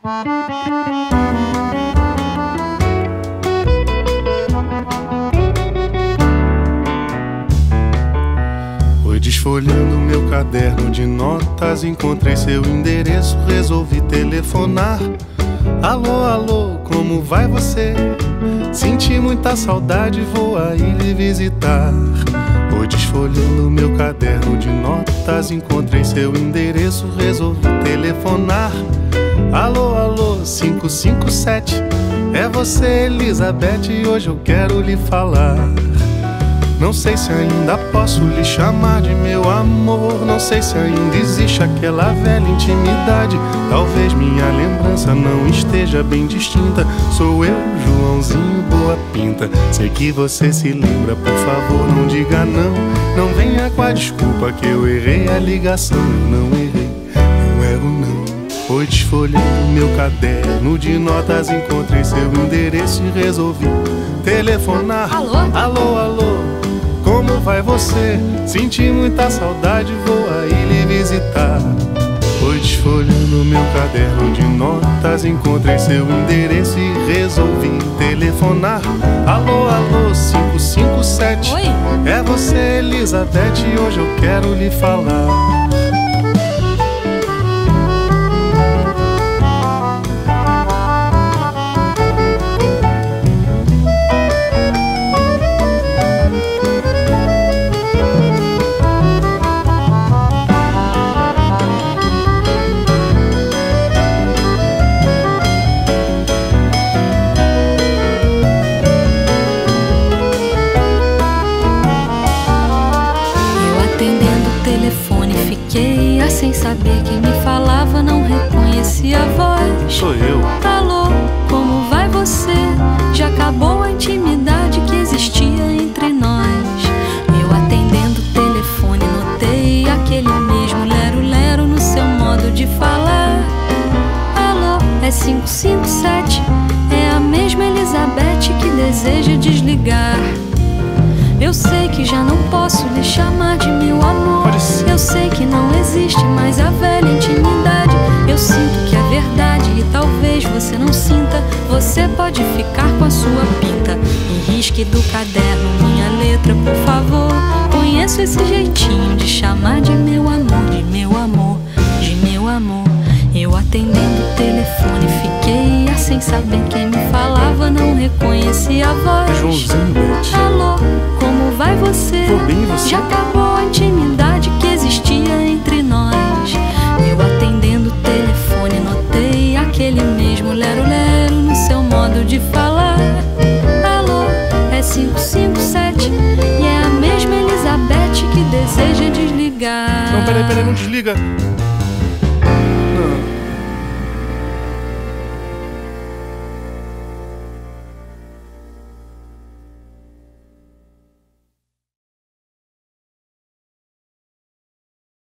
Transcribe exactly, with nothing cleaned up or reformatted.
Foi desfolhando meu caderno de notas, encontrei seu endereço, resolvi telefonar. Alô, alô, como vai você? Senti muita saudade, vou aí lhe visitar. Foi desfolhando meu caderno de notas, encontrei seu endereço, resolvi telefonar. Alô, alô, cinco cinco sete, é você, Elizabeth, hoje eu quero lhe falar. Não sei se ainda posso lhe chamar de meu amor, não sei se ainda existe aquela velha intimidade. Talvez minha lembrança não esteja bem distinta. Sou eu, Joãozinho Boa Pinta. Sei que você se lembra, por favor não diga não. Não venha com a desculpa que eu errei a ligação. Eu não errei, eu erro não. Foi desfolhando meu caderno de notas, encontrei seu endereço e resolvi telefonar. Alô? Alô, alô, como vai você? Senti muita saudade, vou aí lhe visitar. Foi desfolhando meu caderno de notas, encontrei seu endereço e resolvi telefonar. Alô, alô, cinco cinco sete, Oi? É você, Elizabeth, hoje eu quero lhe falar. Sem saber quem me falava, não reconheci a voz. Sou eu. Alô, como vai você? Já acabou a intimidade que existia entre nós. Eu atendendo o telefone, notei aquele mesmo lero-lero no seu modo de falar. Alô, é cinco cinco sete, é a mesma Elizabeth que deseja desligar. Eu sei que já não posso lhe chamar de meu amor. Eu sei que não existe mais a velha intimidade. Eu sinto que é verdade e talvez você não sinta. Você pode ficar com a sua pinta. E risque do caderno minha letra, por favor. Conheço esse jeitinho de chamar de meu amor, de meu amor, de meu amor. Eu atendendo o telefone fiquei sem saber quem me falava, não reconheci a voz. Joãozinho, Beth. Alô, como vai você? Tô bem, você? Já acabou a intimidade que existia entre nós. Eu atendendo o telefone notei aquele mesmo lero-lero no seu modo de falar. Alô, é cinco cinco sete e é a mesma Elizabeth que deseja desligar. Não, peraí, peraí, não desliga.